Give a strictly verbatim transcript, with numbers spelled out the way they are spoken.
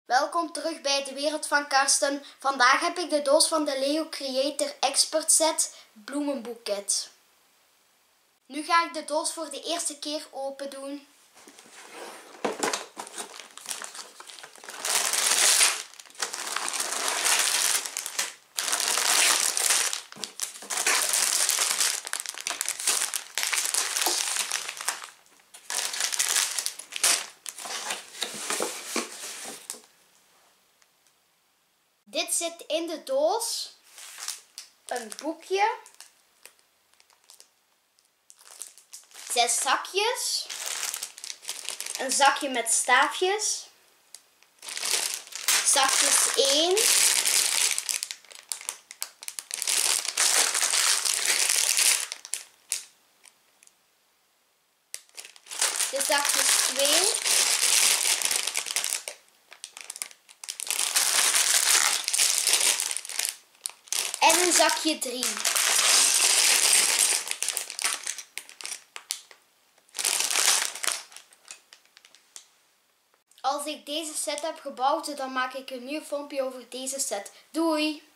Welkom terug bij de wereld van Karsten. Vandaag heb ik de doos van de Lego Creator Expert Set Bloemenboeket. Nu ga ik de doos voor de eerste keer open doen. Dit zit in de doos. Een boekje. Zes zakjes. Een zakje met staafjes. Zakjes één. De zakjes twee. En een zakje drie. Als ik deze set heb gebouwd, dan maak ik een nieuw filmpje over deze set. Doei!